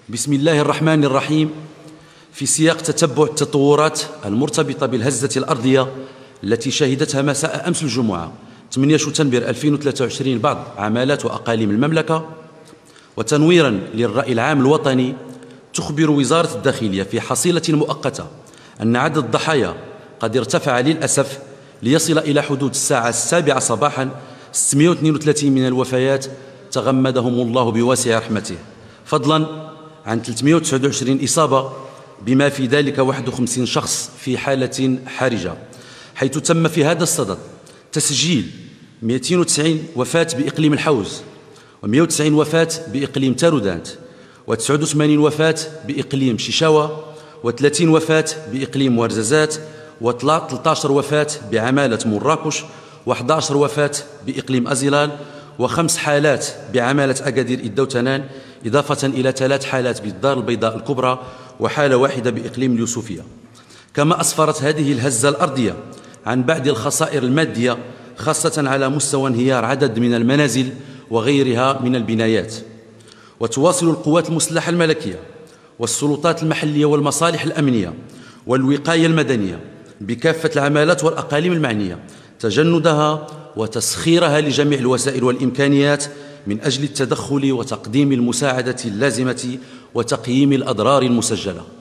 بسم الله الرحمن الرحيم. في سياق تتبع التطورات المرتبطة بالهزة الأرضية التي شهدتها مساء أمس الجمعة 8 شتنبر 2023 بعض عمالات وأقاليم المملكة، وتنويرا للرأي العام الوطني، تخبر وزارة الداخلية في حصيلة مؤقتة أن عدد الضحايا قد ارتفع للأسف ليصل إلى حدود الساعة 7 صباحا 632 من الوفيات تغمدهم الله بواسع رحمته، فضلا عن 329 إصابة، بما في ذلك 51 شخص في حالة حرجة، حيث تم في هذا الصدد تسجيل 290 وفاة بإقليم الحوز، و190 وفاة بإقليم تارودانت، و89 وفاة بإقليم شيشاوة، و30 وفاة بإقليم ورزازات، و13 وفاة بعمالة مراكش، و11 وفاة بإقليم أزيلال، و5 حالات بعمالة أكادير الدوتنان، إضافة إلى 3 حالات بالدار البيضاء الكبرى، وحالة واحدة بإقليم اليوسفية. كما أسفرت هذه الهزة الأرضية عن بعض الخسائر المادية، خاصة على مستوى انهيار عدد من المنازل وغيرها من البنايات. وتواصل القوات المسلحة الملكية والسلطات المحلية والمصالح الأمنية والوقاية المدنية بكافة العمالات والأقاليم المعنية تجندها وتسخيرها لجميع الوسائل والإمكانيات من أجل التدخل وتقديم المساعدة اللازمة وتقييم الأضرار المسجلة.